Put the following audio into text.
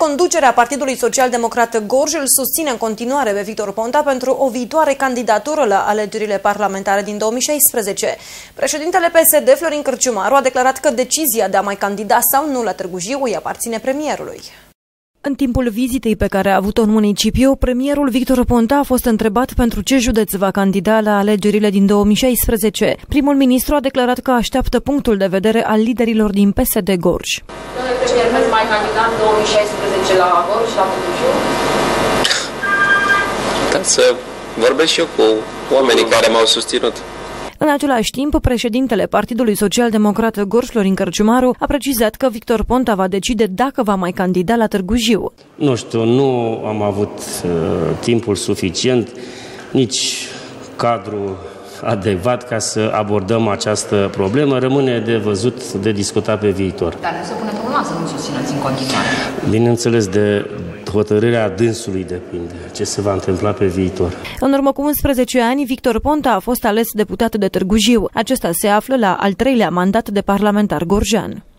Conducerea Partidului Social-Democrat Gorj îl susține în continuare pe Victor Ponta pentru o viitoare candidatură la alegerile parlamentare din 2016. Președintele PSD, Florin Cârciumaru, a declarat că decizia de a mai candida sau nu la Târgu Jiu îi aparține premierului. În timpul vizitei pe care a avut-o în municipiu, premierul Victor Ponta a fost întrebat pentru ce județ va candida la alegerile din 2016. Primul ministru a declarat că așteaptă punctul de vedere al liderilor din PSD Gorj. Domnule premier, veți mai candida în 2016 la Gorj, la Târgu Jiu? Da, să vorbesc și eu cu oamenii care m-au susținut. În același timp, președintele Partidului Social-Democrat Gorj, Florin Cârciumaru, a precizat că Victor Ponta va decide dacă va mai candida la Târgu Jiu. Nu știu, nu am avut timpul suficient, nici cadru adecvat ca să abordăm această problemă. Rămâne de văzut, de discutat pe viitor. Dar nu se pune problema să nu susțineți în continuare. Bineînțeles, de hotărârea dânsului depinde ce se va întâmpla pe viitor. În urmă cu 11 ani, Victor Ponta a fost ales deputat de Târgu Jiu. Acesta se află la al 3-lea mandat de parlamentar gorjean.